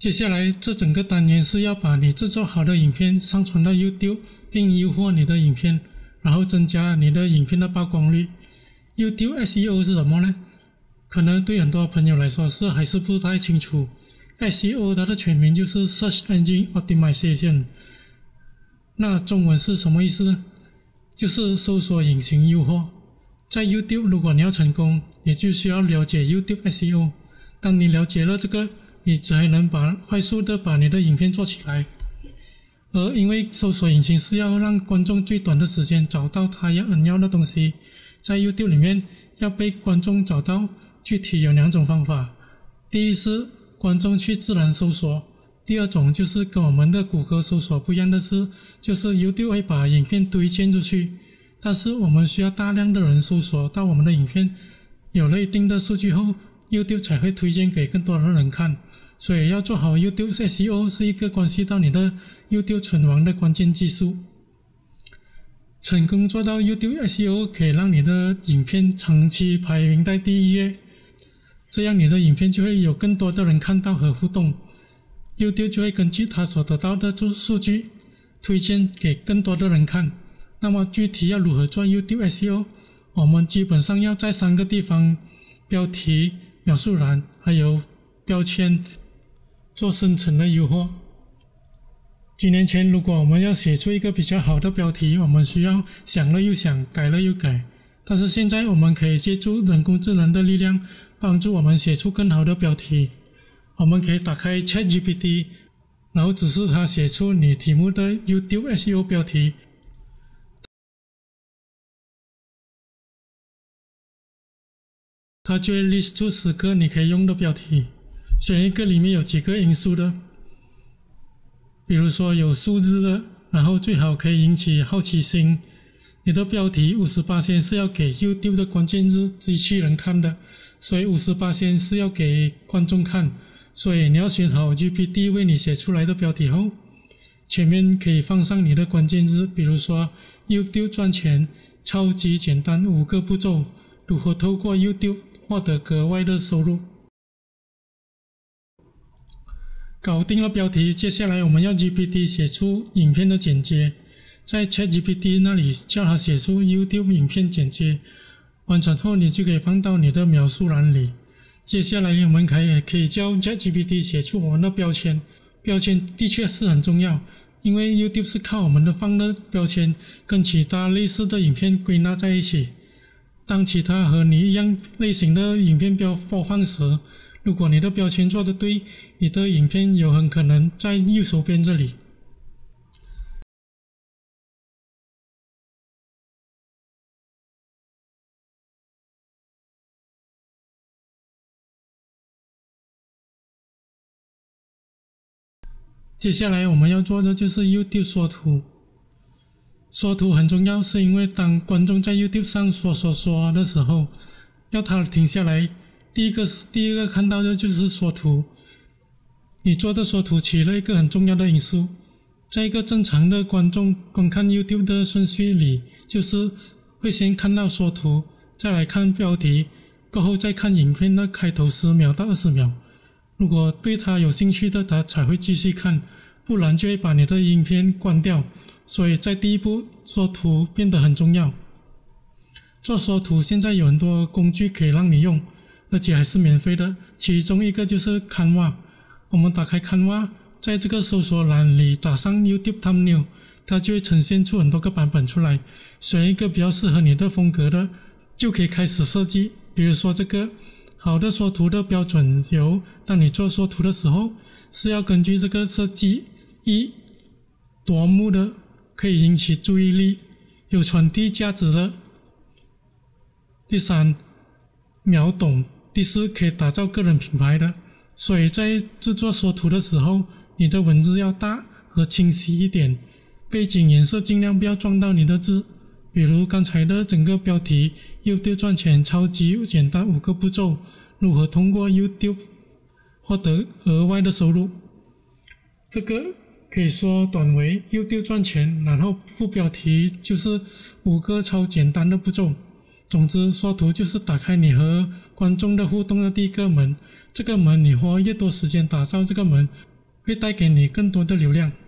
接下来这整个单元是要把你制作好的影片上传到 YouTube， 并优化你的影片，然后增加你的影片的曝光率。YouTube SEO 是什么呢？可能对很多朋友来说还是不太清楚。SEO 它的全名就是 Search Engine Optimization。那中文是什么意思呢？就是搜索引擎优化。在 YouTube 如果你要成功，你就需要了解 YouTube SEO。当你了解了这个，你才能快速的把你的影片做起来。而因为搜索引擎是要让观众最短的时间找到他要的东西，在 YouTube 里面要被观众找到，具体有2种方法。第一是观众去自然搜索，第二种就是跟我们的谷歌搜索不一样的是，就是 YouTube 会把影片推荐出去，但是我们需要大量的人搜索到我们的影片，有了一定的数据后， YouTube 才会推荐给更多的人看。所以要做好 YouTube SEO 是一个关系到你的 YouTube 存亡的关键技术。成功做到 YouTube SEO 可以让你的影片长期排名在第1页，这样你的影片就会有更多的人看到和互动， YouTube 就会根据他所得到的数据推荐给更多的人看。那么具体要如何做 YouTube SEO， 我们基本上要在3个地方：标题、描述栏还有标签做深层的优化。几年前，如果我们要写出一个比较好的标题，我们需要想了又想，改了又改。但是现在我们可以借助人工智能的力量，帮助我们写出更好的标题。我们可以打开 ChatGPT， 然后指示它写出你题目的 YouTube SEO 标题。它就会 list 出10个你可以用的标题，选一个里面有几个因素的，比如说有数字的，然后最好可以引起好奇心。你的标题 50% 是要给 YouTube 的关键字机器人看的，所以 50% 是要给观众看。所以你要选好 GPT 为你写出来的标题后，前面可以放上你的关键字，比如说 YouTube 赚钱，超级简单5个步骤，如何透过 YouTube 获得格外的收入。搞定了标题，接下来我们要 GPT 写出影片的简介。在 ChatGPT 那里叫它写出 YouTube 影片简介，完成后你就可以放到你的描述栏里。接下来我们可以叫 ChatGPT 写出我们的标签。标签的确是很重要，因为 YouTube 是靠我们的放的标签跟其他类似的影片归纳在一起。当其他和你一样类型的影片播放时，如果你的标签做得对，你的影片有很可能在右手边这里。接下来我们要做的就是 YouTube 缩图。缩图很重要，是因为当观众在 YouTube 上刷的时候，要他停下来，第一个看到的就是缩图。你做的缩图起了一个很重要的因素，在一个正常的观众观看 YouTube 的顺序里，就是会先看到缩图，再来看标题，过后再看影片的开头10秒到20秒。如果对他有兴趣的，他才会继续看，不然就会把你的影片关掉。所以在第一步，缩图变得很重要。做缩图现在有很多工具可以让你用，而且还是免费的，其中一个就是 Canva。我们打开 Canva， 在这个搜索栏里打上 YouTube Thumbnail， 它就会呈现出很多个版本出来，选一个比较适合你的风格的，就可以开始设计。比如说这个好的缩图的标准有，当你做缩图的时候，是要根据这个设计：一、夺目的，可以引起注意力，有传递价值的；第3，秒懂；第4，可以打造个人品牌的。所以在制作缩图的时候，你的文字要大和清晰一点，背景颜色尽量不要撞到你的字。比如刚才的整个标题 YouTube 赚钱超级简单5个步骤，如何通过 YouTube 获得额外的收入。这个可以缩短为 YouTube 赚钱，然后副标题就是5个超简单的步骤。总之，缩图就是打开你和观众的互动的第一个门。这个门你花越多时间打造这个门， 会带给你更多的流量。